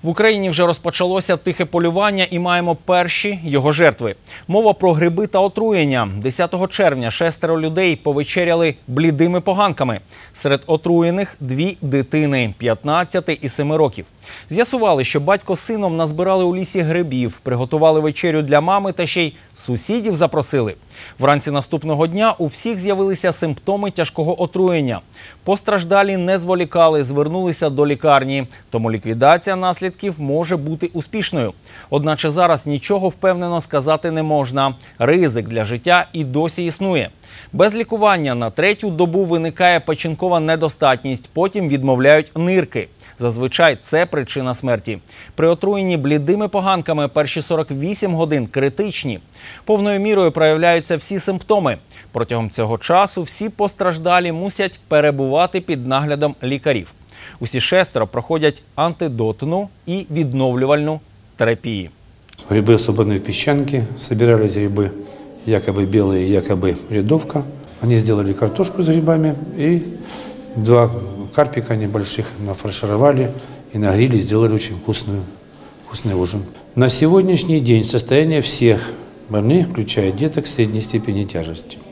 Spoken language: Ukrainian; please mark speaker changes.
Speaker 1: В Україні вже розпочалося тихе полювання і маємо перші його жертви. Мова про гриби та отруєння. 10 червня 6 людей повечеряли блідими поганками. Серед отруєних 2 дитини – 15 і 7 років. З'ясували, що батько з сином назбирали у лісі грибів, приготували вечерю для мами та ще й сусідів запросили. Вранці наступного дня у всіх з'явилися симптоми тяжкого отруєння. Постраждалі не зволікали, звернулися до лікарні. Тому ліквідація наслідків може бути успішною. Одначе зараз нічого впевнено сказати не можна. Ризик для життя і досі існує. Без лікування на 3-ю добу виникає печінкова недостатність, потім відмовляють нирки. Зазвичай це причина смерті. При отруєнні блідими поганками перші 48 годин критичні. Повною мірою проявляються всі симптоми. Протягом цього часу всі постраждалі мусять перебувати під наглядом лікарів. Усі 6 проходять антидотну і відновлювальну терапії.
Speaker 2: Грибы, собранные в песчанке, собирались грибы якобы белые, якобы рядовка. Они сделали картошку с грибами и 2 карпика небольших нафаршировали и на гриле сделали очень вкусный ужин. На сегодняшний день состояние всех больных, включая деток средней степени тяжести.